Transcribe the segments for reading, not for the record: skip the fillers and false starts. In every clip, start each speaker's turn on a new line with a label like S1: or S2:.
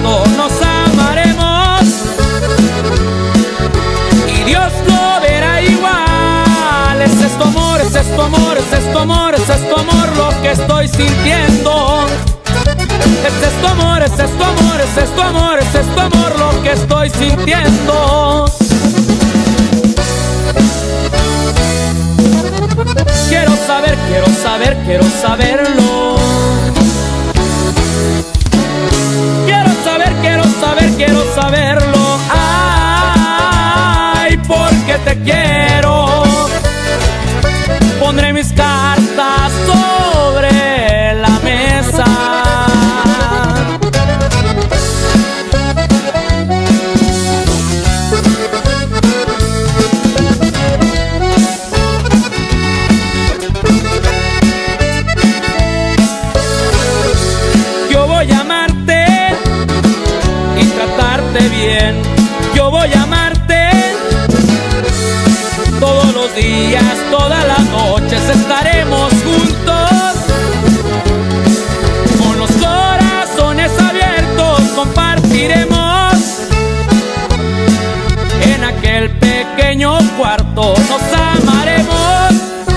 S1: cuarto nos amaremos y Dios lo verá igual. Es esto amor, es esto amor, es esto amor, es esto amor lo que estoy sintiendo. Es esto amor, es esto amor, es esto amor, es esto amor lo que estoy sintiendo. Quiero saber, quiero saber, quiero saberlo. Quiero saber, quiero saber, quiero saberlo. Ay, porque te quiero. Pondré mis cartas sobre la mesa. Bien, yo voy a amarte todos los días, todas las noches estaremos juntos, con los corazones abiertos compartiremos en aquel pequeño cuarto, nos amaremos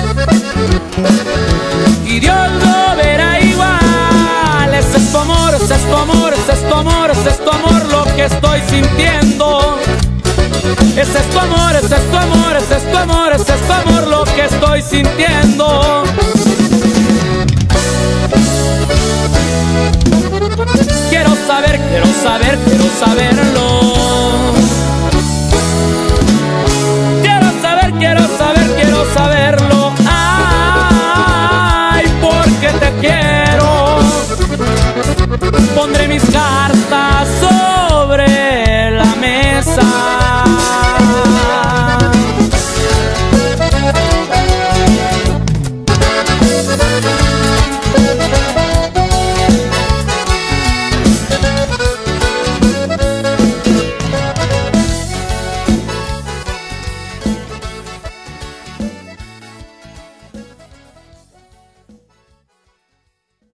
S1: y Dios lo verá igual. Es esto amor, es esto amor, es esto amor, es esto amor lo que estoy sintiendo. Es esto amor, es esto amor, es esto amor, es esto amor lo que estoy sintiendo. Quiero saber, quiero saber, quiero saberlo.